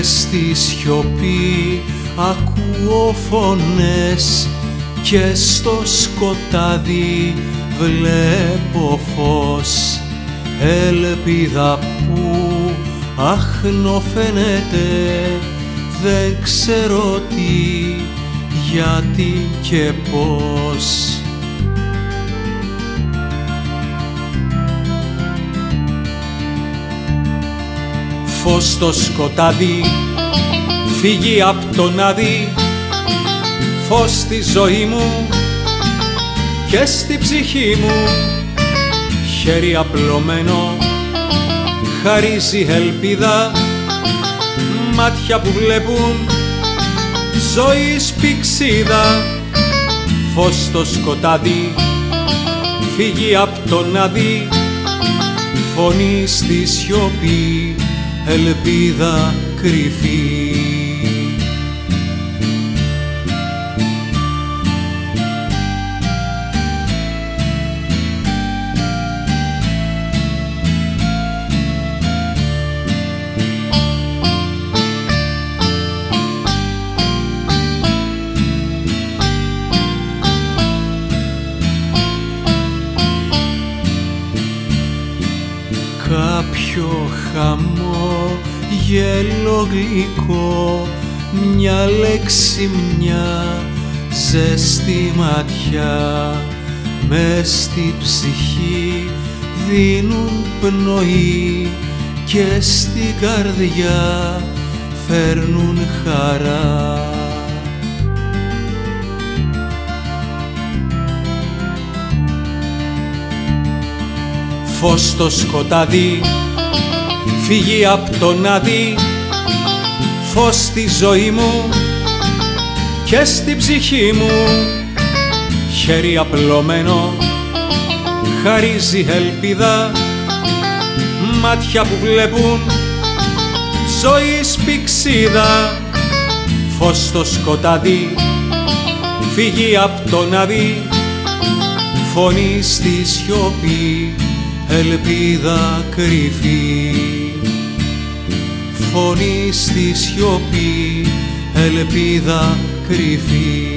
στη σιωπή ακούω φωνές και στο σκοτάδι βλέπω φως. Ελπίδα που άχνο φαίνεται, δεν ξέρω τι, γιατί και πώς. Φως στο σκοτάδι, φύγει απ' τον άδει, φως στη ζωή μου και στη ψυχή μου. Χέρι απλωμένο χαρίζει ελπίδα, μάτια που βλέπουν ζωής πηξίδα. Φως στο σκοτάδι, φύγει απ' τον άδει, φωνή στη σιωπή, ελπίδα κρυφή. Κάποιο χαμόγελο γλυκό, μια λέξη, μια ζεστή ματιά, μες στη ψυχή δίνουν πνοή και στην καρδιά φέρνουν χαρά. Φως στο σκοτάδι, φύγει απ' τον άδει, φως στη ζωή μου και στη ψυχή μου. Χέρι απλωμένο χαρίζει ελπίδα, μάτια που βλέπουν ζωής πηξίδα. Φως στο σκοτάδι, φύγει απ' τον άδει, φωνή στη σιωπή, ελπίδα κρυφή. Φωνή στη σιωπή, ελπίδα κρυφή.